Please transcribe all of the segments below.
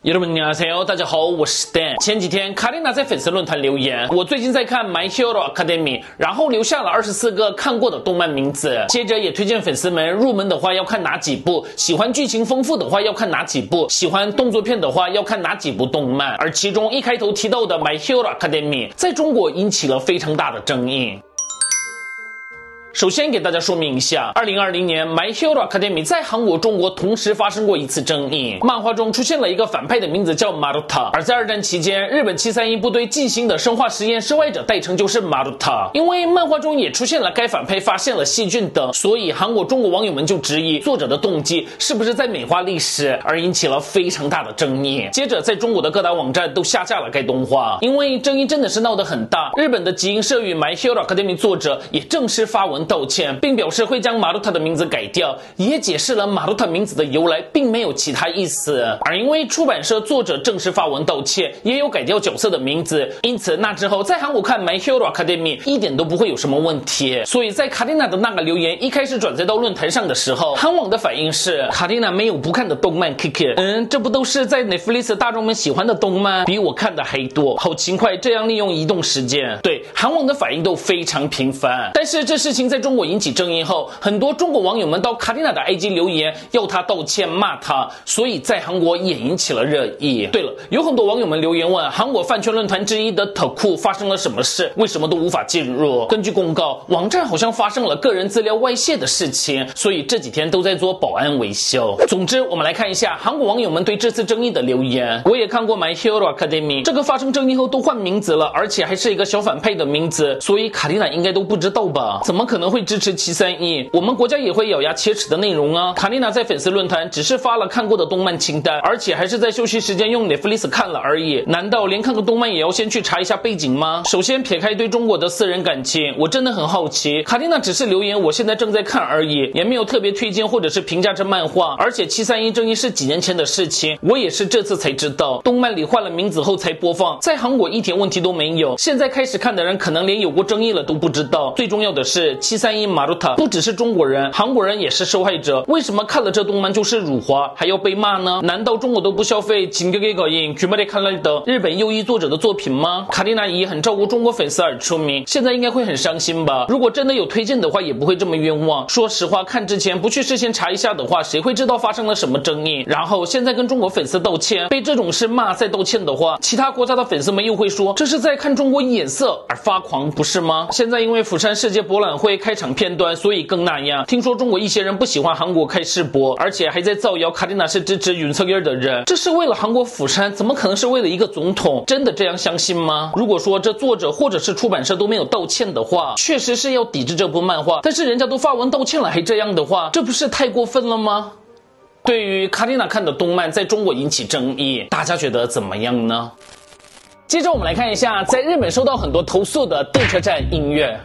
여러분 안녕하세요，大家好，我是 Dan。前几天卡丽娜在粉丝论坛留言，我最近在看 My Hero Academy， 然后留下了24个看过的动漫名字，接着也推荐粉丝们入门的话要看哪几部，喜欢剧情丰富的话要看哪几部，喜欢动作片的话要看哪几部动漫。而其中一开头提到的 My Hero Academy 在中国引起了非常大的争议。首先给大家说明一下，2020年 My Hero Academy 在韩国、中国同时发生过一次争议。漫画中出现了一个反派的名字叫马鲁塔，而在二战期间，日本731部队进行的生化实验失败者代称就是马鲁塔。因为漫画中也出现了该反派发现了细菌等，所以韩国、中国网友们就质疑作者的动机是不是在美化历史，而引起了非常大的争议。接着，在中国的各大网站都下架了该动画，因为争议真的是闹得很大。日本的集英社与 My Hero Academy 作者也正式发文道歉，并表示会将马鲁塔的名字改掉，也解释了马鲁塔名字的由来，并没有其他意思。而因为出版社作者正式发文道歉，也有改掉角色的名字，因此那之后在韩国看 My Hero Academy 一点都不会有什么问题。所以在卡丽娜的那个留言一开始转载到论坛上的时候，韩网的反应是卡丽娜没有不看的动漫 KK， 这不都是在 Netflix 大众们喜欢的动漫，比我看的还多，好勤快，这样利用移动时间。对，韩网的反应都非常频繁。但是这事情在中国引起争议后，很多中国网友们到卡丽娜的 IG 留言，要她道歉，骂她，所以在韩国也引起了热议。对了，有很多网友们留言问韩国饭圈论坛之一的特库发生了什么事，为什么都无法进入？根据公告，网站好像发生了个人资料外泄的事情，所以这几天都在做保安维修。总之，我们来看一下韩国网友们对这次争议的留言。我也看过 My Hero Academy， 这个发生争议后都换名字了，而且还是一个小反派的名字，所以卡丽娜应该都不知道吧？怎么可能会支持731？我们国家也会咬牙切齿的内容啊！卡丽娜在粉丝论坛只是发了看过的动漫清单，而且还是在休息时间用 Netflix 看了而已。难道连看个动漫也要先去查一下背景吗？首先撇开对中国的私人感情，我真的很好奇，卡丽娜只是留言我现在正在看而已，也没有特别推荐或者是评价这漫画。而且731争议是几年前的事情，我也是这次才知道，动漫里换了名字后才播放，在韩国一点问题都没有。现在开始看的人可能连有过争议了都不知道。最重要的是731马鲁塔不只是中国人，韩国人也是受害者。为什么看了这动漫就是辱华，还要被骂呢？难道中国都不消费진격의 거인、규말의 칼날等日本右翼作者的作品吗？卡丽娜以很照顾中国粉丝而出名，现在应该会很伤心吧？如果真的有推荐的话，也不会这么冤枉。说实话，看之前不去事先查一下的话，谁会知道发生了什么争议？然后现在跟中国粉丝道歉，被这种事骂再道歉的话，其他国家的粉丝们又会说这是在看中国眼色而发狂，不是吗？现在因为釜山世界博览会开场片段，所以更那样。听说中国一些人不喜欢韩国开世博，而且还在造谣卡丽娜是支持윤석열的人，这是为了韩国釜山，怎么可能是为了一个总统？真的这样相信吗？如果说这作者或者是出版社都没有道歉的话，确实是要抵制这部漫画，但是人家都发文道歉了还这样的话，这不是太过分了吗？对于卡丽娜看的动漫在中国引起争议，大家觉得怎么样呢？接着我们来看一下在日本收到很多投诉的电车站音乐。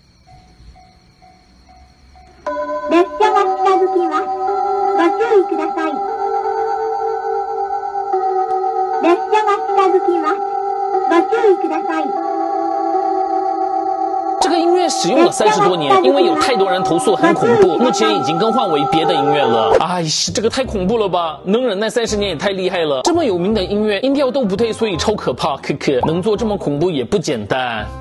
列車が近づきます。ご注意ください。列車が近づきます。ご注意ください。 这个音乐使用了30多年，因为有太多人投诉很恐怖，目前已经更换为别的音乐了。哎，这个太恐怖了吧！能忍耐30年也太厉害了。这么有名的音乐，音调都不对，所以超可怕。可能做这么恐怖也不简单。